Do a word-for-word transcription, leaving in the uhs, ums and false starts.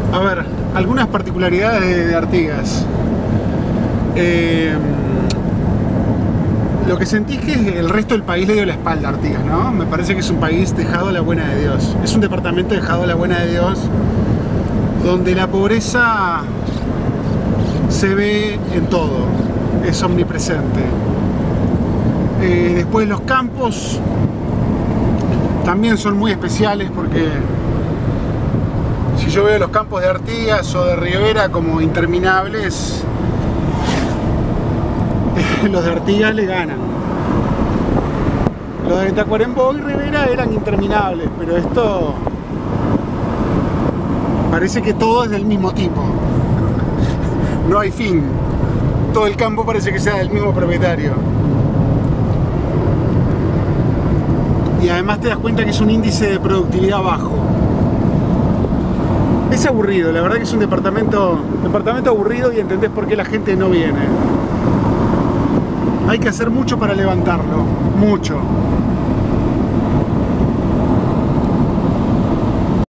A ver, algunas particularidades de, de Artigas. Eh, lo que sentí es que el resto del país le dio la espalda a Artigas, ¿no? Me parece que es un país dejado a la buena de Dios. Es un departamento dejado a la buena de Dios, donde la pobreza se ve en todo, es omnipresente. Eh, después los campos también son muy especiales, porque si yo veo los campos de Artigas o de Rivera como interminables, los de Artigas le ganan. Los de Tacuarembó y Rivera eran interminables, pero esto parece que todo es del mismo tipo. No hay fin. Todo el campo parece que sea del mismo propietario. Y además te das cuenta que es un índice de productividad bajo. Es aburrido, la verdad que es un departamento, departamento aburrido, y entendés por qué la gente no viene. Hay que hacer mucho para levantarlo, mucho.